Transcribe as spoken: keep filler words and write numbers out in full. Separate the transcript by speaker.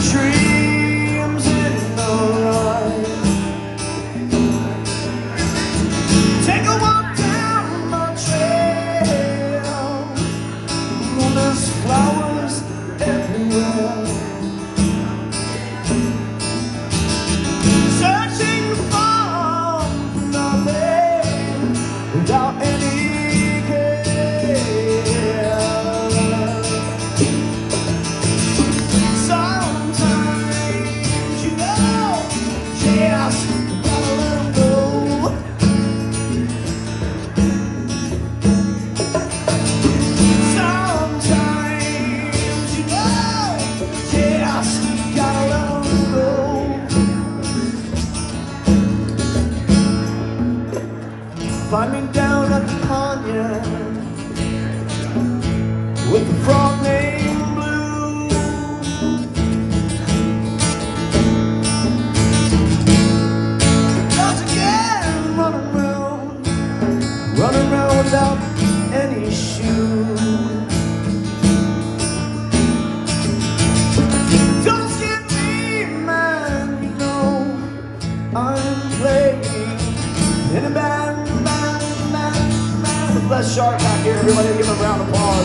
Speaker 1: dreams in the light. Take a walk down my trail. Oh, there's flowers everywhere. Searching for nothing without any care. Sometimes you know, just gotta let 'em go. Sometimes you know, just gotta let 'em go. Find me down at the Cognac with the frog named Blue. Once again, running round, running round without any shoes. Don't get me, man, you know I'm playing in a band, band, band, band. Let's Sharp back here, everybody give him a round of applause.